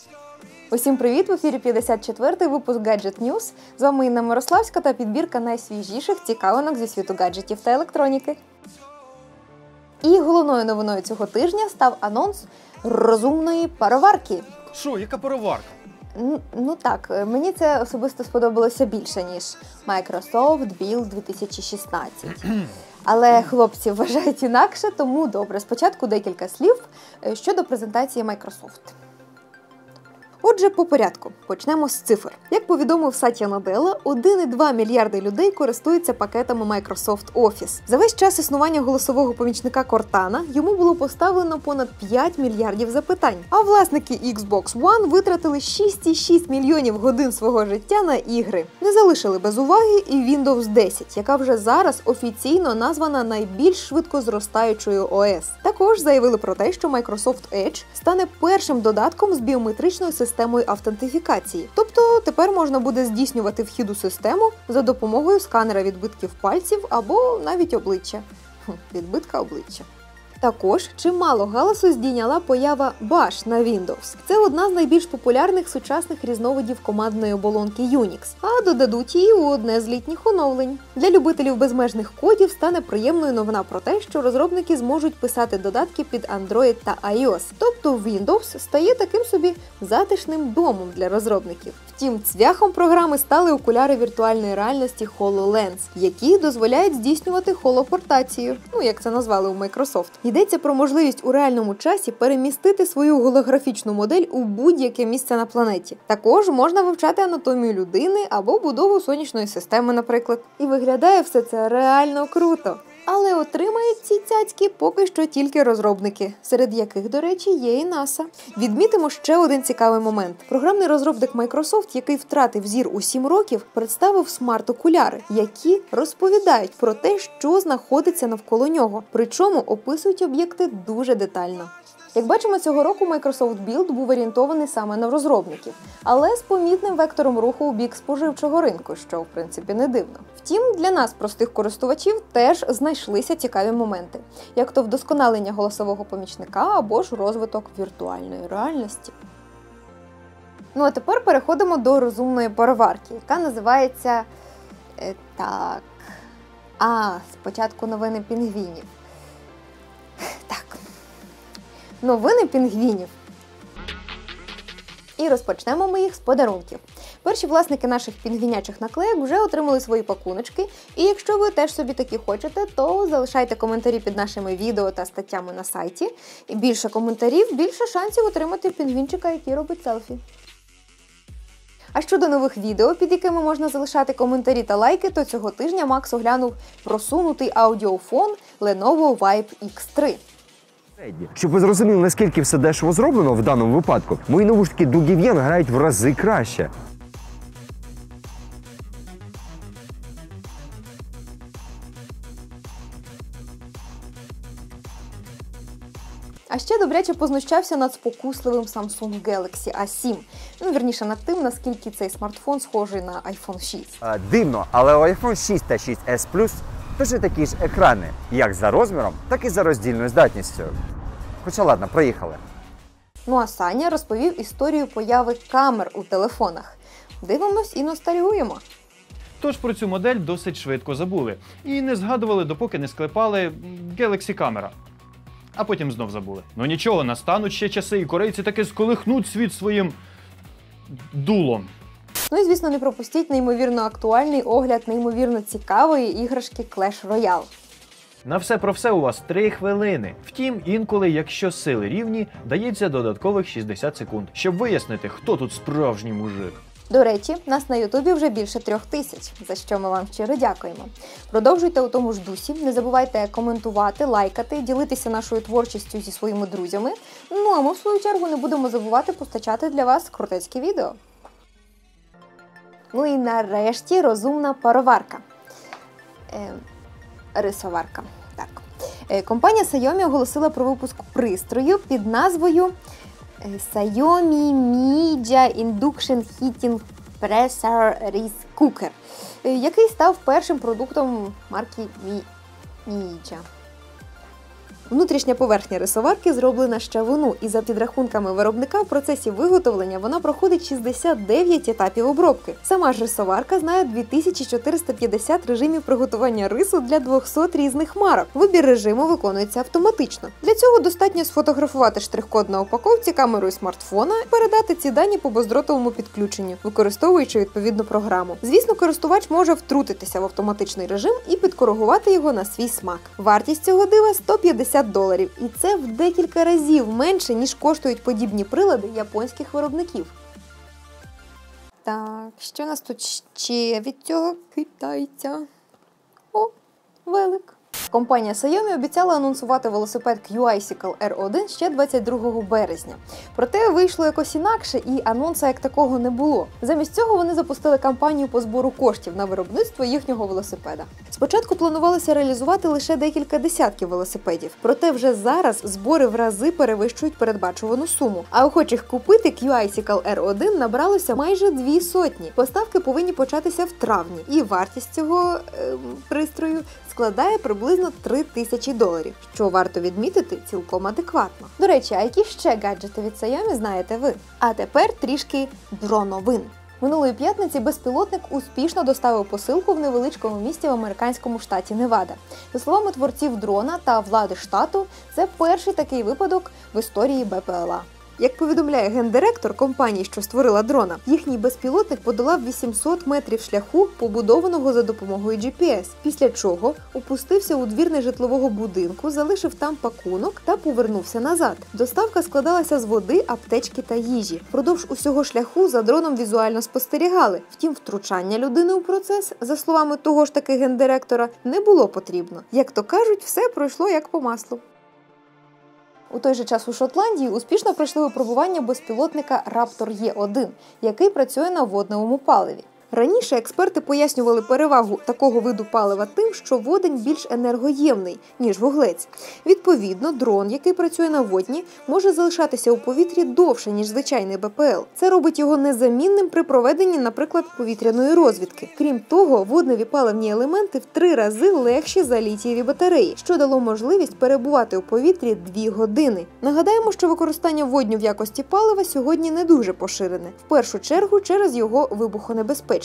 Усім привіт! В ефірі 54-й випуск Gadget News. З вами Інна Мирославська та підбірка найсвіжіших цікавинок зі світу гаджетів та електроніки. І головною новиною цього тижня став анонс розумної пароварки. Що, яка пароварка? Ну так, мені це особисто сподобалося більше, ніж Microsoft Build 2016. Але хлопці вважають інакше, тому добре. Спочатку декілька слів щодо презентації Microsoft. Отже, по порядку. Почнемо з цифр. Як повідомив Сатья Наделла, 1,2 мільярди людей користуються пакетами Microsoft Office. За весь час існування голосового помічника Cortana йому було поставлено понад 5 мільярдів запитань. А власники Xbox One витратили 6,6 мільйонів годин свого життя на ігри. Не залишили без уваги і Windows 10, яка вже зараз офіційно названа найбільш швидко зростаючою ОС. Також заявили про те, що Microsoft Edge стане першим додатком з біометричною системою автентифікації. Тобто тепер можна буде здійснювати вхід у систему за допомогою сканера відбитків пальців або навіть обличчя. Відбитка обличчя. Також чимало галасу здійняла поява Bash на Windows. Це одна з найбільш популярних сучасних різновидів командної оболонки Unix, а додадуть її у одне з літніх оновлень. Для любителів безмежних кодів стане приємною новина про те, що розробники зможуть писати додатки під Android та iOS. Тобто Windows стає таким собі затишним домом для розробників. Втім, цвяхом програми стали окуляри віртуальної реальності HoloLens, які дозволяють здійснювати холопортацію, як це назвали у Microsoft. Йдеться про можливість у реальному часі перемістити свою голографічну модель у будь-яке місце на планеті. Також можна вивчати анатомію людини або будову сонячної системи, наприклад. І виглядає все це реально круто. Але отримають ці цяцьки поки що тільки розробники, серед яких, до речі, є і NASA. Відмітимо ще один цікавий момент. Програмний розробник Microsoft, який втратив зір у 7 років, представив смарт-окуляри, які розповідають про те, що знаходиться навколо нього, причому описують об'єкти дуже детально. Як бачимо, цього року Microsoft Build був орієнтований саме на розробників, але з помітним вектором руху у бік споживчого ринку, що, в принципі, не дивно. Втім, для нас, простих користувачів, теж знайшлися цікаві моменти, як то вдосконалення голосового помічника або ж розвиток віртуальної реальності. А тепер переходимо до розумної пароварки, яка називається... спочатку новини пінгвінів. Новини пінгвінів. І розпочнемо ми їх з подарунків. Перші власники наших пінгвінячих наклеїк вже отримали свої пакуночки, і якщо ви теж собі такі хочете, то залишайте коментарі під нашими відео та статтями на сайті. І більше коментарів, більше шансів отримати пінгвінчика, який робить селфі. А щодо нових відео, під якими можна залишати коментарі та лайки, то цього тижня Макс оглянув просунутий аудіофон Lenovo Vibe X3. Щоб ви зрозуміли, наскільки все дешево зроблено в даному випадку, мої навушники Dugivien грають в рази краще. А ще добряче познущався над спокусливим Samsung Galaxy A7. Вірніше над тим, наскільки цей смартфон схожий на iPhone 6. Дивно, але у iPhone 6 та 6s Plus точно такі ж екрани, як за розміром, так і за роздільною здатністю. Хоча ладно, проїхали. А Саня розповів історію появи камер у телефонах. Дивимось і ностальгуємо. Тож про цю модель досить швидко забули. І не згадували, допоки не склепали Galaxy камера. А потім знов забули. Нічого, настануть ще часи, і корейці таки сколихнуть світ своїм дулом. І, звісно, не пропустіть неймовірно актуальний огляд неймовірно цікавої іграшки Clash Royale. На все про все у вас 3 хвилини. Втім, інколи, якщо сили рівні, дається додаткових 60 секунд, щоб вияснити, хто тут справжній мужик. До речі, нас на Ютубі вже більше 3000, за що ми вам щиро дякуємо. Продовжуйте у тому ж дусі, не забувайте коментувати, лайкати, ділитися нашою творчістю зі своїми друзями. А ми, в свою чергу, не будемо забувати постачати для вас крутецькі відео. І нарешті розумна пароварка. Рисоварка. Так. Компанія Xiaomi оголосила про випуск пристрою під назвою Xiaomi Mijia Induction Heating Pressure Rice Cooker, який став першим продуктом марки Mijia. Внутрішня поверхня рисоварки зроблена з чавуну, і за підрахунками виробника в процесі виготовлення вона проходить 69 етапів обробки. Сама ж рисоварка знає 2450 режимів приготування рису для 200 різних марок. Вибір режиму виконується автоматично. Для цього достатньо сфотографувати штрих-код на упаковці камерою смартфона і передати ці дані по бездротовому підключенню, використовуючи відповідну програму. Звісно, користувач може втрутитися в автоматичний режим і підкоригувати його на свій смак. Вартість цього дива $150, і це в декілька разів менше, ніж коштують подібні прилади японських виробників. Так, що у нас тут ще від цього китайця? О, велик. Компанія Xiaomi обіцяла анонсувати велосипед Q-Icicle R1 ще 22 березня. Проте вийшло якось інакше, і анонса як такого не було. Замість цього вони запустили кампанію по збору коштів на виробництво їхнього велосипеда. Спочатку планувалося реалізувати лише декілька десятків велосипедів, проте вже зараз збори в рази перевищують передбачувану суму. А охочих купити Q-Icicle R1 набралося майже 200. Поставки повинні початися в травні, і вартість цього пристрою складає приблизно $3000, що варто відмітити цілком адекватно. До речі, а які ще гаджети від Xiaomi знаєте ви? А тепер трішки дроновин. Минулої п'ятниці безпілотник успішно доставив посилку в невеличкому місті в американському штаті Невада. За словами творців дрона та влади штату, це перший такий випадок в історії БПЛА. Як повідомляє гендиректор компанії, що створила дрона, їхній безпілотник подолав 800 метрів шляху, побудованого за допомогою GPS, після чого опустився у двір нежитлового будинку, залишив там пакунок та повернувся назад. Доставка складалася з води, аптечки та їжі. Впродовж усього шляху за дроном візуально спостерігали. Втім, втручання людини у процес, за словами того ж таки гендиректора, не було потрібно. Як то кажуть, все пройшло як по маслу. У той же час у Шотландії успішно пройшли випробування безпілотника Raptor E1, який працює на водневому паливі. Раніше експерти пояснювали перевагу такого виду палива тим, що водень більш енергоємний, ніж вуглець. Відповідно, дрон, який працює на водні, може залишатися у повітрі довше, ніж звичайний БПЛ. Це робить його незамінним при проведенні, наприклад, повітряної розвідки. Крім того, водневі паливні елементи в 3 рази легші за літієві батареї, що дало можливість перебувати у повітрі 2 години. Нагадаємо, що використання водню в якості палива сьогодні не дуже поширене, в першу чергу через його вибухонебезпечність.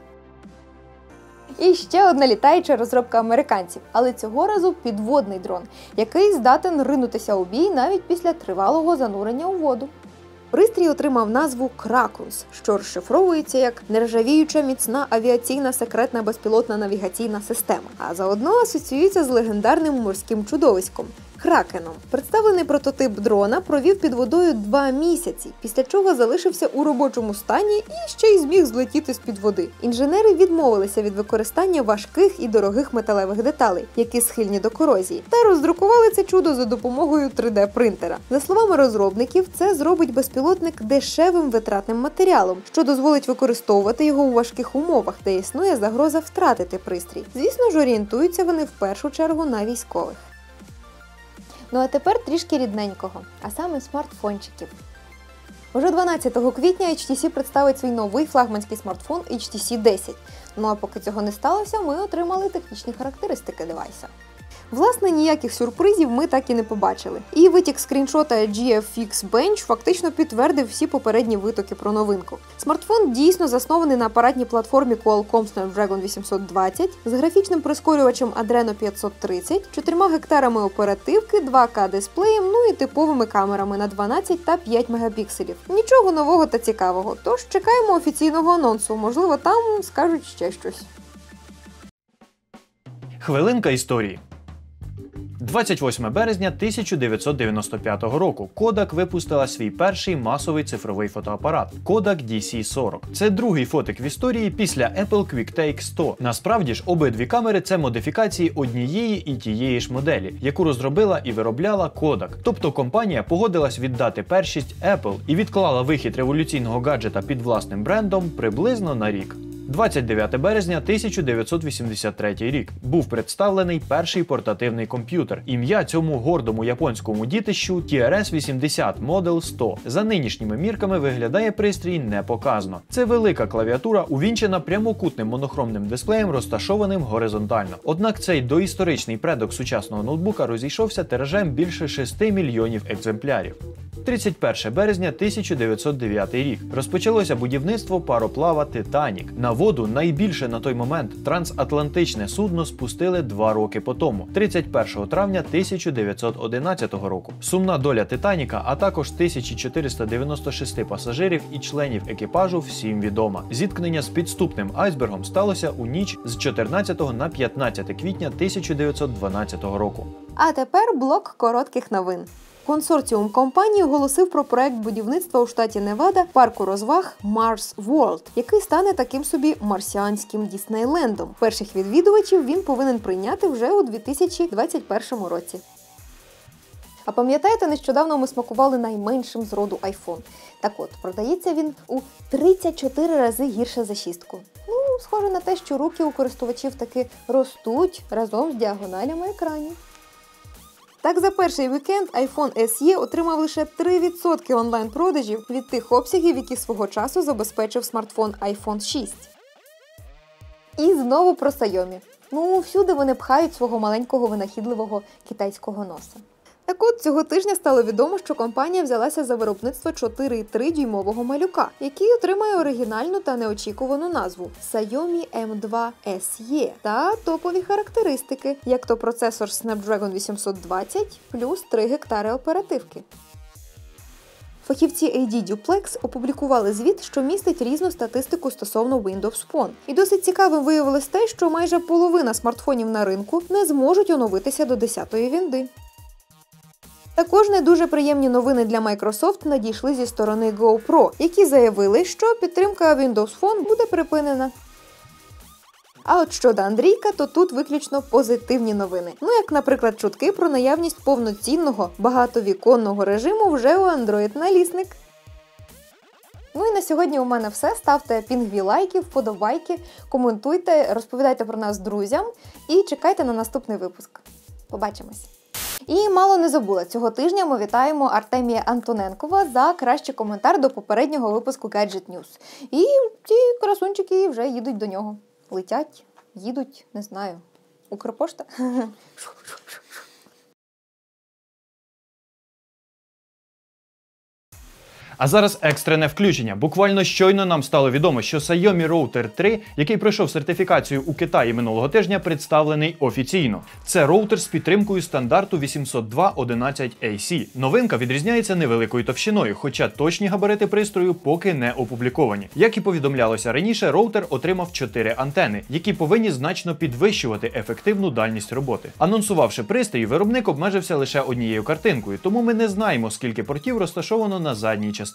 І ще одна літаюча розробка американців, але цього разу підводний дрон, який здатен ринутися у бій навіть після тривалого занурення у воду. Пристрій отримав назву «Кракунс», що розшифровується як «нержавіюча міцна авіаційна секретна безпілотна навігаційна система», а заодно асоціюється з легендарним морським чудовиськом – Кракеном. Представлений прототип дрона провів під водою 2 місяці, після чого залишився у робочому стані і ще й зміг злетіти з-під води. Інженери відмовилися від використання важких і дорогих металевих деталей, які схильні до корозії, та роздрукували це чудо за допомогою 3D-принтера. За словами розробників, це зробить безпілотник дешевим витратним матеріалом, що дозволить використовувати його у важких умовах, де існує загроза втратити пристрій. Звісно ж, орієнтуються вони в першу чергу на військових. Ну а тепер трішки рідненького, а саме смартфончиків. Уже 12 квітня HTC представить свій новий флагманський смартфон HTC 10. Ну а поки цього не сталося, ми отримали технічні характеристики девайса. Власне, ніяких сюрпризів ми так і не побачили. І витік скріншота GFX Bench фактично підтвердив всі попередні витоки про новинку. Смартфон дійсно заснований на апаратній платформі Qualcomm Snapdragon 820 з графічним прискорювачем Adreno 530, 4 гектарами оперативки, 2К дисплеєм, ну і типовими камерами на 12 та 5 мегапікселів. Нічого нового та цікавого, тож чекаємо офіційного анонсу, можливо там скажуть ще щось. Хвилинка історії. 28 березня 1995 року Kodak випустила свій перший масовий цифровий фотоапарат – Kodak DC-40. Це другий фотик в історії після Apple QuickTake 100. Насправді ж, обидві камери – це модифікації однієї і тієї ж моделі, яку розробила і виробляла Kodak. Тобто компанія погодилась віддати першість Apple і відклала вихід революційного гаджета під власним брендом приблизно на рік. 29 березня 1983 рік. Був представлений перший портативний комп'ютер. Ім'я цьому гордому японському дітищу TRS-80 Model 100. За нинішніми мірками виглядає пристрій непоказно. Це велика клавіатура, увінчена прямокутним монохромним дисплеєм, розташованим горизонтально. Однак цей доісторичний предок сучасного ноутбука розійшовся тиражем більше 6 мільйонів екземплярів. 31 березня 1909 рік. Розпочалося будівництво пароплава «Титанік». На воду найбільше на той момент трансатлантичне судно спустили 2 роки по тому, 31 травня 1911 року. Сумна доля «Титаніка», а також 1496 пасажирів і членів екіпажу всім відома. Зіткнення з підступним айсбергом сталося у ніч з 14 на 15 квітня 1912 року. А тепер блок коротких новин. Консорціум компанії оголосив про проект будівництва у штаті Невада парку розваг Mars World, який стане таким собі марсіанським Діснейлендом. Перших відвідувачів він повинен прийняти вже у 2021 році. А пам'ятаєте, нещодавно ми смакували найменшим з роду iPhone? Так от, продається він у 34 рази гірше за 6. Схоже на те, що руки у користувачів таки ростуть разом з діагоналями екранів. Так, за перший вікенд iPhone SE отримав лише 3% онлайн-продажів від тих обсягів, які свого часу забезпечив смартфон iPhone 6. І знову про Xiaomi. Всюди вони пхають свого маленького винахідливого китайського носа. Так от, цього тижня стало відомо, що компанія взялася за виробництво 4,3-дюймового малюка, який отримає оригінальну та неочікувану назву Xiaomi M2 SE та топові характеристики, як то процесор Snapdragon 820 плюс 3 гектари оперативки. Фахівці AD Duplex опублікували звіт, що містить різну статистику стосовно Windows Phone. І досить цікавим виявилось те, що майже половина смартфонів на ринку не зможуть оновитися до 10-ї вінди. Також не дуже приємні новини для Microsoft надійшли зі сторони GoPro, які заявили, що підтримка Windows Phone буде припинена. А от щодо Андрійка, то тут виключно позитивні новини. Як, наприклад, чутки про наявність повноцінного багатовіконного режиму вже у Android-налісник. І на сьогодні у мене все. Ставте пінгві лайки, вподобайки, коментуйте, розповідайте про нас друзям і чекайте на наступний випуск. Побачимось! І мало не забула, цього тижня ми вітаємо Артемія Антоненкова за кращий коментар до попереднього випуску Gadget News. І ті красунчики вже їдуть до нього. Летять, їдуть, не знаю. Укрпошта? А зараз екстрене включення. Буквально щойно нам стало відомо, що Xiaomi Router 3, який пройшов сертифікацію у Китаї минулого тижня, представлений офіційно. Це роутер з підтримкою стандарту 802.11ac. Новинка відрізняється невеликою товщиною, хоча точні габарити пристрою поки не опубліковані. Як і повідомлялося раніше, роутер отримав 4 антени, які повинні значно підвищувати ефективну дальність роботи. Анонсувавши пристрій, виробник обмежився лише однією картинкою, тому ми не знаємо, скільки портів розташовано на задній частині.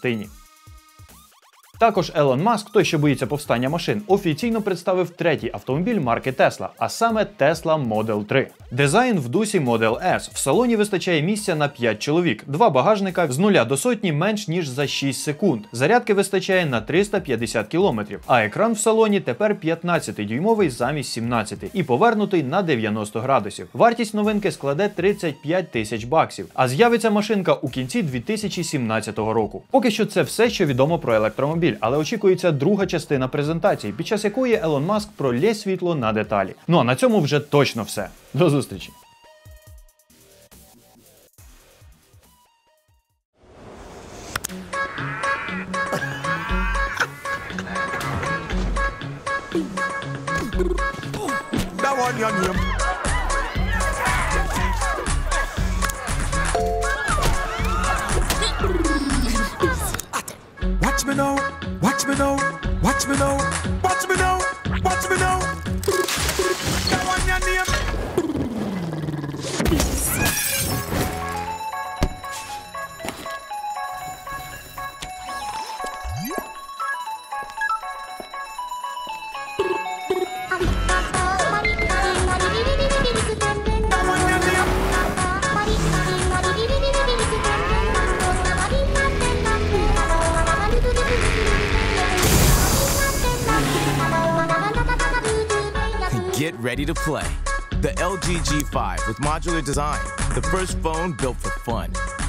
Також Елон Маск, той, що боїться повстання машин, офіційно представив третій автомобіль марки Tesla, а саме Tesla Model 3. Дизайн в дусі Model S. В салоні вистачає місця на 5 чоловік, 2 багажника, з 0 до сотні менш ніж за 6 секунд. Зарядки вистачає на 350 км, а екран в салоні тепер 15-дюймовий замість 17 і повернутий на 90 градусів. Вартість новинки складе 35 тисяч баксів, а з'явиться машинка у кінці 2017 року. Поки що це все, що відомо про електромобіль, але очікується друга частина презентації, під час якої Елон Маск пролє світло на деталі. А на цьому вже точно все. До зустрічі! Watch me now, watch me now, watch me now, watch me now, watch me now. That one your name. Bye. ready to play. The LG G5 with modular design, the first phone built for fun.